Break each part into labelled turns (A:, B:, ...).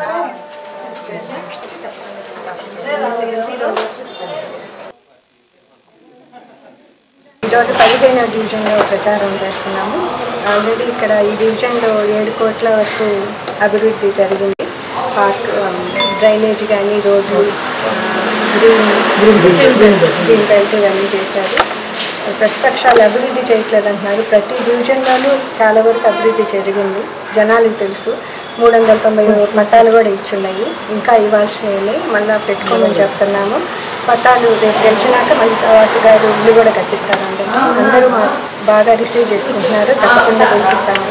A: ఈరోజు 15వ డివిజన్లో ప్రచారం చేస్తున్నాము. ఆల్రెడీ ఇక్కడ ఈ డివిజన్లో 7 కోట్ల వరకు అభివృద్ధి జరిగింది. పార్క్, డ్రైనేజ్ కానీ, రోడ్లు, గ్రీన్ బెల్ట్ ఇవన్నీ చేశారు. ప్రతిపక్షాలు అభివృద్ధి చేయట్లేదు అంటున్నారు. ప్రతి డివిజన్లోనూ చాలా వరకు అభివృద్ధి జరిగింది. జనాలకు తెలుసు. 390 పట్టాలు కూడా ఇచ్చున్నాయి. ఇంకా ఇవ్వాల్సినవి మళ్ళీ పెట్టుకోమని చెప్తున్నాము. పట్టాలు రేపు గెలిచినాక మళ్ళీ సవాసు గారు ఇల్లు కూడా కట్టిస్తారండి. అందరూ బాగా రిసీవ్ చేసుకుంటున్నారు. తప్పకుండా గెలిపిస్తాము.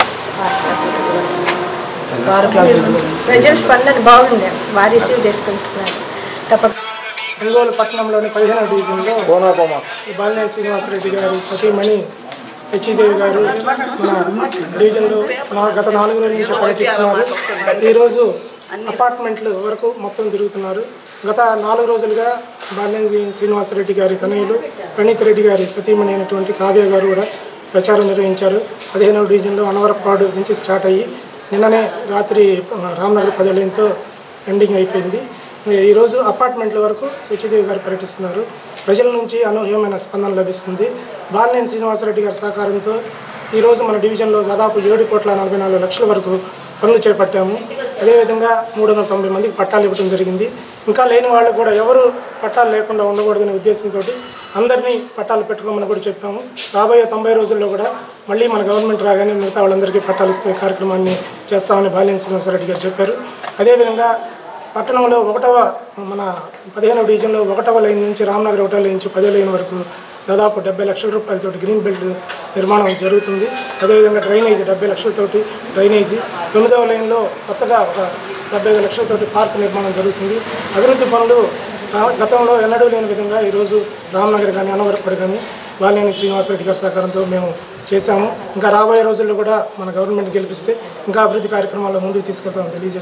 A: ప్రజల స్పందన బాగుంది. బాగా రిసీవ్ చేసుకుంటున్నారు. తప్పకుండా
B: ఒంగోలు పట్టణంలోని 15వ డివిజన్లో బాలినేని శ్రీనివాసరెడ్డి గారు సతీమణి సచిదేవి గారు మన డివిజన్లో గత 4 రోజుల నుంచి పర్యటిస్తున్నారు. ఈరోజు అపార్ట్మెంట్లు వరకు మొత్తం తిరుగుతున్నారు. గత 4 రోజులుగా బాలినేని శ్రీనివాసరెడ్డి గారి తనయులు ప్రణీత్ రెడ్డి గారి సతీమణి అయినటువంటి కావ్య గారు కూడా ప్రచారం నిర్వహించారు. 15వ డివిజన్లో అనవరపాడు నుంచి స్టార్ట్ అయ్యి నిన్ననే రాత్రి రామ్నగర్ 10 లైన్తో ఎండింగ్ అయిపోయింది. ఈరోజు అపార్ట్మెంట్ల వరకు సచిదేవి గారు పర్యటిస్తున్నారు. ప్రజల నుంచి అనూహ్యమైన స్పందన లభిస్తుంది. బాలినేని శ్రీనివాసరెడ్డి గారి సహకారంతో ఈరోజు మన డివిజన్లో దాదాపు 7,44 లక్షల వరకు పనులు చేపట్టాము. అదేవిధంగా 390 మందికి పట్టాలు ఇవ్వడం జరిగింది. ఇంకా లేని వాళ్ళు కూడా ఎవరు పట్టాలు లేకుండా ఉండకూడదనే ఉద్దేశంతో అందరినీ పట్టాలు పెట్టుకోమని కూడా చెప్పాము. రాబోయే 90 రోజుల్లో కూడా మళ్ళీ మన గవర్నమెంట్ రాగానే మిగతా వాళ్ళందరికీ పట్టాలు ఇస్తే కార్యక్రమాన్ని చేస్తామని బాలినేని శ్రీనివాసరెడ్డి గారు చెప్పారు. అదేవిధంగా పట్టణంలో మన 15వ డివిజన్లో 1వ లైన్ నుంచి రామ్నగర్ 1వ లైన్ నుంచి 10వ లైన్ వరకు దాదాపు 70 లక్షల రూపాయలతో గ్రీన్ బెల్ట్ నిర్మాణం జరుగుతుంది. అదేవిధంగా డ్రైనేజ్ 70 లక్షలతోటి డ్రైనేజీ, 9వ లైన్లో కొత్తగా ఒక 75 లక్షలతోటి పార్క్ నిర్మాణం జరుగుతుంది. అభివృద్ధి పనులు గతంలో ఎన్నడూ లేని విధంగా ఈరోజు రామ్నగర్ కానీ అనవరపడి కానీ బాలినేని శ్రీనివాసరెడ్డి గారి సహకారంతో మేము చేశాము. ఇంకా రాబోయే రోజుల్లో కూడా మన గవర్నమెంట్ గెలిపిస్తే ఇంకా అభివృద్ధి కార్యక్రమాల్లో ముందుకు తీసుకెళ్తామని తెలియజేస్తాం.